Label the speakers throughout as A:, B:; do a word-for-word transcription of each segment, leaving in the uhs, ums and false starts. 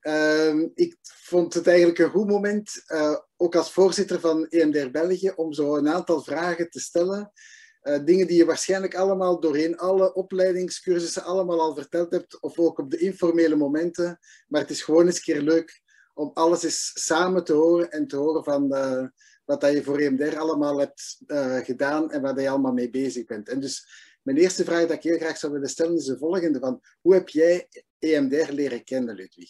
A: Uh, ik vond het eigenlijk een goed moment, uh, ook als voorzitter van E M D R België, om zo een aantal vragen te stellen. Uh, dingen die je waarschijnlijk allemaal doorheen alle opleidingscursussen allemaal al verteld hebt, of ook op de informele momenten. Maar het is gewoon eens keer leuk om alles eens samen te horen en te horen van uh, wat dat je voor E M D R allemaal hebt uh, gedaan en waar je allemaal mee bezig bent. En dus mijn eerste vraag dat ik heel graag zou willen stellen is de volgende: van, hoe heb jij E M D R leren kennen, Ludwig?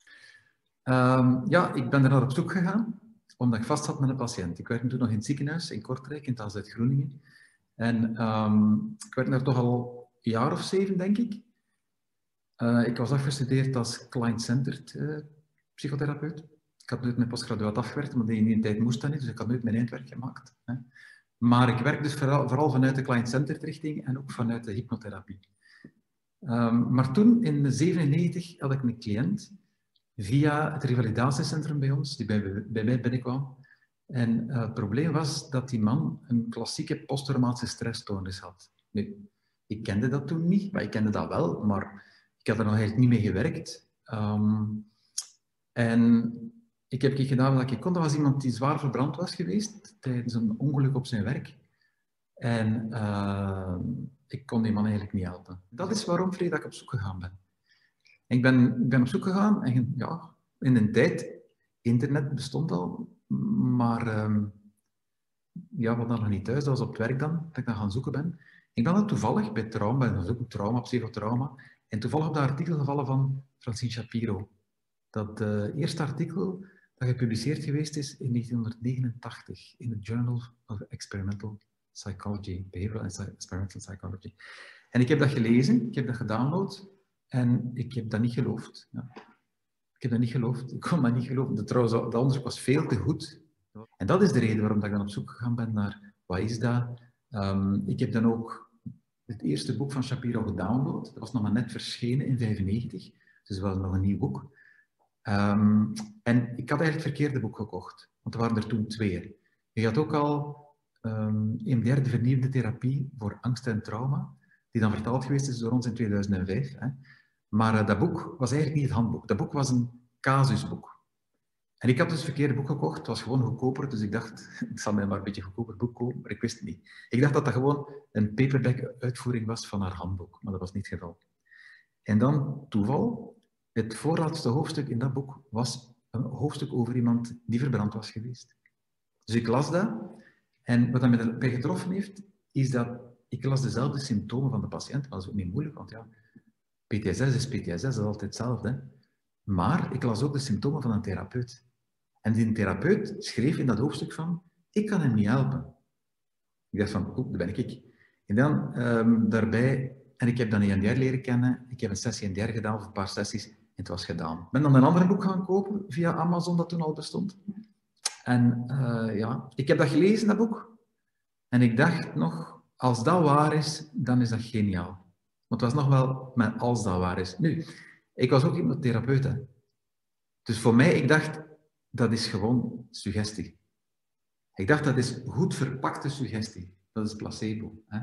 B: Um, ja, ik ben er naar op zoek gegaan, omdat ik vast zat met een patiënt. Ik werkte toen nog in het ziekenhuis in Kortrijk, in het Groeningen. En um, ik werk daar toch al een jaar of zeven, denk ik. Uh, ik was afgestudeerd als client-centered uh, psychotherapeut. Ik had nooit mijn postgraduaat afgewerkt, maar in die tijd moest dat niet, dus ik had nooit mijn eindwerk gemaakt. Hè. Maar ik werk dus vooral, vooral vanuit de client-centered richting en ook vanuit de hypnotherapie. Um, maar toen, in negentien zevenennegentig, had ik een cliënt via het revalidatiecentrum bij ons, die bij, bij mij binnenkwam. En uh, het probleem was dat die man een klassieke posttraumatische stressstoornis had. Nu, ik kende dat toen niet, maar ik kende dat wel, maar ik had er nog eigenlijk niet mee gewerkt. Um, en ik heb gedaan wat ik kon. Dat was iemand die zwaar verbrand was geweest tijdens een ongeluk op zijn werk. En uh, ik kon die man eigenlijk niet helpen. Dat is waarom, Freek, dat ik op zoek gegaan ben. Ik ben, ik ben op zoek gegaan en ja, in een tijd, internet bestond al, maar um, ja, we hadden nog niet thuis, dat was op het werk dan, dat ik dan gaan zoeken ben. Ik ben dan toevallig bij trauma, ben gaan zoeken, trauma, psychotrauma, en toevallig op dat artikel gevallen van Francine Shapiro. Dat uh, eerste artikel dat gepubliceerd geweest is in negentienhonderdnegenentachtig in het Journal of Experimental Psychology, Behavioral and Experimental Psychology. En ik heb dat gelezen, ik heb dat gedownload. En ik heb dat niet geloofd. Ja. Ik heb dat niet geloofd. Ik kon dat niet geloven. Dat, trouwens, dat onderzoek was veel te goed. En dat is de reden waarom ik dan op zoek gegaan ben naar wat is dat. Um, ik heb dan ook het eerste boek van Shapiro gedownload. Dat was nog maar net verschenen in negentien vijfennegentig. Dus dat was nog een nieuw boek. Um, en ik had eigenlijk het verkeerde boek gekocht. Want er waren er toen twee. Je had ook al um, E M D R, de vernieuwende therapie voor angst en trauma. Die dan vertaald geweest is door ons in tweeduizend vijf. Hè. Maar uh, dat boek was eigenlijk niet het handboek. Dat boek was een casusboek. En ik had dus het verkeerde boek gekocht. Het was gewoon goedkoper, dus ik dacht, ik zal mij maar een beetje goedkoper boek kopen, maar ik wist het niet. Ik dacht dat dat gewoon een paperback-uitvoering was van haar handboek, maar dat was niet het geval. En dan, toeval, het voorlaatste hoofdstuk in dat boek was een hoofdstuk over iemand die verbrand was geweest. Dus ik las dat, en wat dat mij erbij getroffen heeft, is dat ik las dezelfde symptomen van de patiënt, maar dat is ook niet moeilijk, want ja, P T S S is P T S S, dat is altijd hetzelfde. Maar ik las ook de symptomen van een therapeut. En die therapeut schreef in dat hoofdstuk van, ik kan hem niet helpen. Ik dacht van, oeh, dat ben ik. En dan um, daarbij, en ik heb dan E M D R leren kennen, ik heb een sessie E M D R gedaan, of een paar sessies, en het was gedaan. Ik ben dan een ander boek gaan kopen, via Amazon, dat toen al bestond. En uh, ja, ik heb dat gelezen, dat boek. En ik dacht nog, als dat waar is, dan is dat geniaal. Want het was nog wel met als dat waar is. Nu, ik was ook hypnotherapeut, hè. Dus voor mij, ik dacht, dat is gewoon suggestie. Ik dacht, dat is goed verpakte suggestie. Dat is placebo. Hè.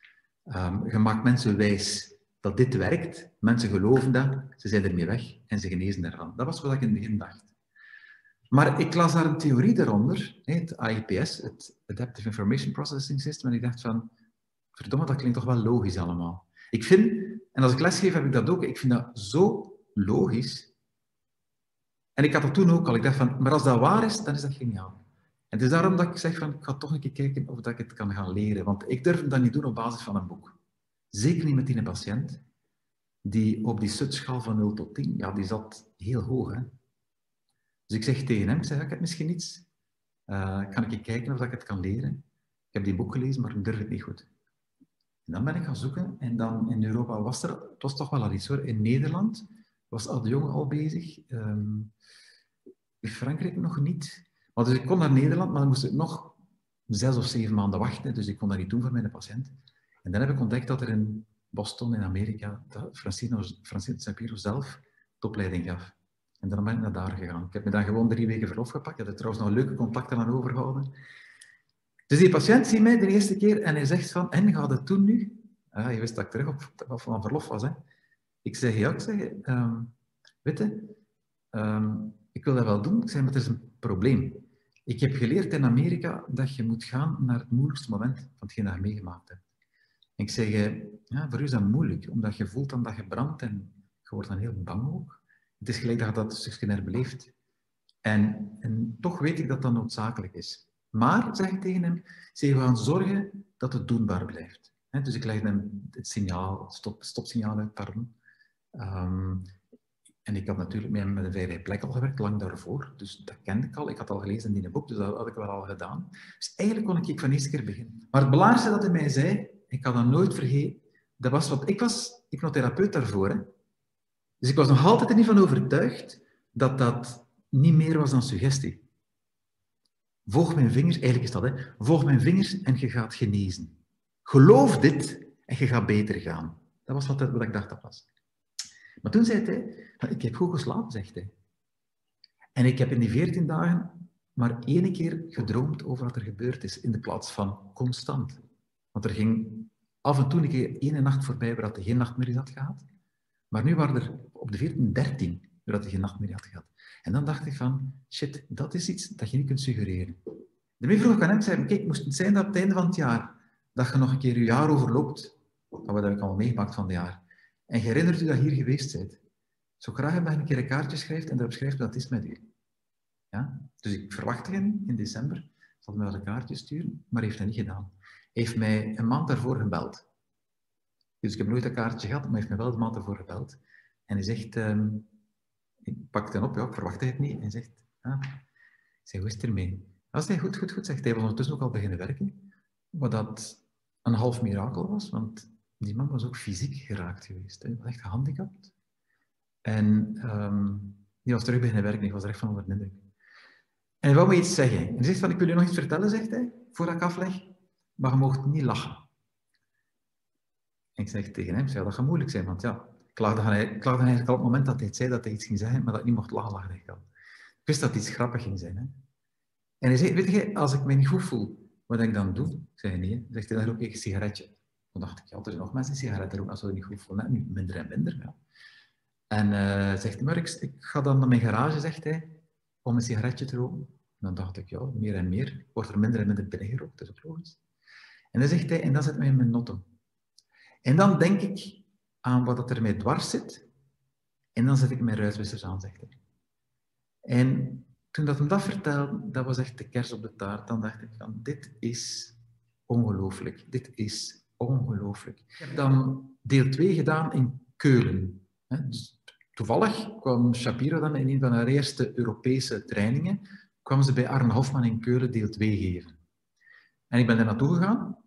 B: Um, je maakt mensen wijs dat dit werkt. Mensen geloven dat, ze zijn ermee weg en ze genezen ervan. Dat was wat ik in het begin dacht. Maar ik las daar een theorie eronder, het A I P S, het Adaptive Information Processing System, en ik dacht van, verdomme, dat klinkt toch wel logisch allemaal. Ik vind, en als ik lesgeef heb ik dat ook, ik vind dat zo logisch. En ik had dat toen ook al, ik dacht van, maar als dat waar is, dan is dat geniaal. En het is daarom dat ik zeg van, ik ga toch een keer kijken of dat ik het kan gaan leren, want ik durf dat niet doen op basis van een boek. Zeker niet met die patiënt, die op die S U T-schaal van nul tot tien, ja, die zat heel hoog, hè. Dus ik zeg tegen hem, ik zeg, ik heb misschien iets, uh, kan ik kijken of ik het kan leren? Ik heb die boek gelezen, maar ik durf het niet goed. En dan ben ik gaan zoeken en dan in Europa was er, het was toch wel al iets hoor, in Nederland was Ad de Jong al bezig, um, in Frankrijk nog niet. Maar dus ik kon naar Nederland, maar dan moest ik nog zes of zeven maanden wachten, dus ik kon dat niet doen voor mijn patiënt. En dan heb ik ontdekt dat er in Boston, in Amerika, dat Francine Shapiro zelf de opleiding gaf. En dan ben ik naar daar gegaan. Ik heb me dan gewoon drie weken verlof gepakt. Ik heb er trouwens nog leuke contacten aan overgehouden. Dus die patiënt ziet mij de eerste keer en hij zegt van, en gaat het toen nu? Ah, je wist dat ik terug op, op van verlof was. Hè? Ik zeg, ja, ik zeg, um, weet je, um, ik wil dat wel doen. Ik zei, maar er is een probleem. Ik heb geleerd in Amerika dat je moet gaan naar het moeilijkste moment van hetgeen dat je meegemaakt hebt. En ik zeg, ja, voor u is dat moeilijk, omdat je voelt dan dat je brandt en je wordt dan heel bang ook. Het is gelijk dat je dat een stukje herbeleeft. En, en toch weet ik dat dat noodzakelijk is. Maar, zeg ik tegen hem, zeg, we gaan zorgen dat het doenbaar blijft. He, dus ik leg hem het signaal, het stop, stopsignaal uit, pardon. Um, en ik had natuurlijk met, met een veilige plek al gewerkt, lang daarvoor. Dus dat kende ik al. Ik had al gelezen in een boek, dus dat had ik wel al gedaan. Dus eigenlijk kon ik van de eerste keer beginnen. Maar het belangrijkste dat hij mij zei, ik had dat nooit vergeten, dat was wat ik was hypnotherapeut daarvoor. Hè. Dus ik was nog altijd er niet van overtuigd dat dat niet meer was dan suggestie. Volg mijn vingers, eigenlijk is dat, hè. Volg mijn vingers en je gaat genezen. Geloof dit en je gaat beter gaan. Dat was wat, wat ik dacht dat was. Maar toen zei hij, ik heb goed geslapen, zegt hij. En ik heb in die veertien dagen maar één keer gedroomd over wat er gebeurd is, in de plaats van constant. Want er ging af en toe een keer één nacht voorbij waar hij geen nachtmerries had gehad. Maar nu waren er op de veertien dertien waar hij geen nachtmerrie had gehad. En dan dacht ik van, shit, dat is iets dat je niet kunt suggereren. Daarmee vroeg ik aan hem, zei, kijk, moest het zijn dat op het einde van het jaar, dat je nog een keer je jaar overloopt, wat heb ik al meegemaakt van het jaar, en je herinnert u dat je hier geweest bent, zo graag heb dat je een keer een kaartje schrijft en daarop schrijft wat het is met u. Ja? Dus ik verwachtte hem in december, zal hij mij wel een kaartje sturen, maar hij heeft dat niet gedaan. Hij heeft mij een maand daarvoor gebeld. Dus ik heb nooit een kaartje gehad, maar hij heeft mij wel een maand daarvoor gebeld. En hij zegt, um, ik pak het op, ja, ik verwachtte het niet, en hij zegt, ah. Ik zeg, hoe is het ermee? Als hij goed, goed, goed, zegt hij, was ondertussen ook al beginnen werken, wat dat een half mirakel was, want die man was ook fysiek geraakt geweest. Hij was echt gehandicapt. En um, die was terug beginnen werken. Ik was er echt van onder de indruk. En hij wou me iets zeggen. En hij zegt van, ik wil je nog iets vertellen, zegt hij, voordat ik afleg. Maar je mag niet lachen. En ik zeg tegen hem, dat gaat moeilijk zijn, want ja, ik klaagde, ik klaagde eigenlijk al op het moment dat hij het zei dat hij iets ging zeggen, maar dat ik niet mocht lachen, lachen ik al. Ik wist dat het iets grappig ging zijn. Hè? En hij zei, weet je, als ik me niet goed voel, wat ik dan doe? Ik zei, nee. Dan zegt hij, dan rook ik een sigaretje. Dan dacht ik, ja, er zijn nog mensen die sigaretten roken als ze het niet goed voelen. Nu minder en minder, ja. En uh, zegt hij, maar ik, ik ga dan naar mijn garage, zegt hij, om een sigaretje te roken. En dan dacht ik, ja, meer en meer. Wordt er minder en minder binnengerookt, dat is ook logisch. En dan zegt hij, en dan zet mij in mijn notten. En dan denk ik aan wat er mij dwars zit. En dan zet ik mijn ruiswissers aan, zegt hij. En toen dat hem dat vertelde, dat was echt de kers op de taart. Dan dacht ik van, dit is ongelooflijk. Dit is ongelooflijk. Ik heb dan deel twee gedaan in Keulen. Dus toevallig kwam Shapiro dan in een van haar eerste Europese trainingen, kwam ze bij Arne Hofman in Keulen deel twee geven. En ik ben daar naartoe gegaan.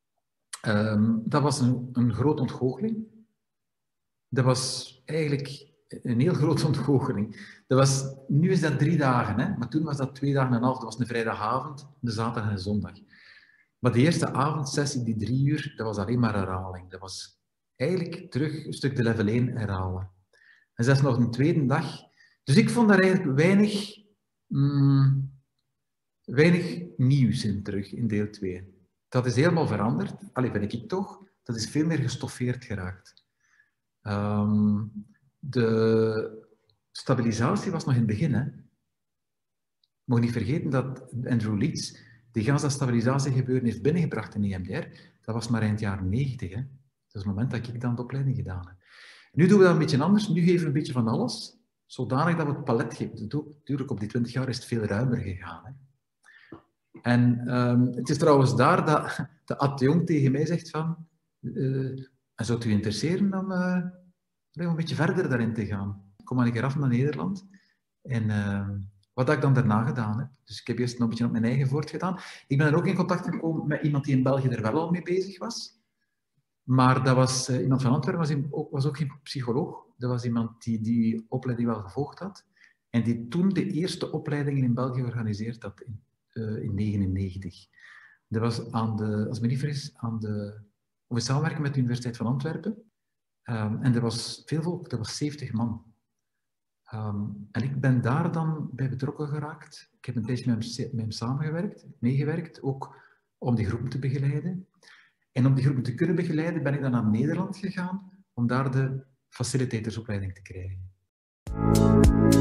B: Um, dat was een, een grote ontgoocheling. Dat was eigenlijk een heel grote ontgoocheling. Dat was, nu is dat drie dagen, hè? Maar toen was dat twee dagen en een half. Dat was een vrijdagavond, de zaterdag en de zondag. Maar de eerste avondsessie, die drie uur, dat was alleen maar herhaling. Dat was eigenlijk terug een stuk de level één herhalen. En zelfs nog een tweede dag. Dus ik vond daar eigenlijk weinig, mm, weinig nieuws in terug, in deel twee. Dat is helemaal veranderd. Allee, vind ik toch. Dat is veel meer gestoffeerd geraakt. Um, de stabilisatie was nog in het begin. Hè. Mag niet vergeten dat Andrew Leeds die gans dat stabilisatiegebeuren heeft binnengebracht in E M D R. Dat was maar eind jaren negentig. Hè. Dat is het moment dat ik dan de opleiding gedaan heb. Nu doen we dat een beetje anders. Nu geven we een beetje van alles. Zodanig dat we het palet geven. Natuurlijk, op die twintig jaar is het veel ruimer gegaan. Hè. En um, het is trouwens daar dat de Ad de Jong tegen mij zegt van... Uh, en zou het u interesseren om uh, een beetje verder daarin te gaan? Ik kom maar een keer af naar Nederland. En uh, wat heb ik dan daarna gedaan heb. Dus ik heb eerst nog een beetje op mijn eigen voortgedaan. Ik ben er ook in contact gekomen met iemand die in België er wel al mee bezig was. Maar dat was uh, iemand van Antwerpen, was, ook, was ook geen psycholoog. Dat was iemand die die opleiding wel gevolgd had. En die toen de eerste opleidingen in België georganiseerd had in Uh, in negentien negenennegentig. Dat was aan de, als ik me niet vergis, aan de, of we samenwerken met de Universiteit van Antwerpen. Um, en er was veel volk, dat was zeventig man. Um, en ik ben daar dan bij betrokken geraakt. Ik heb een tijdje met hem, met hem samengewerkt, meegewerkt, ook om die groepen te begeleiden. En om die groepen te kunnen begeleiden ben ik dan naar Nederland gegaan om daar de facilitatorsopleiding te krijgen.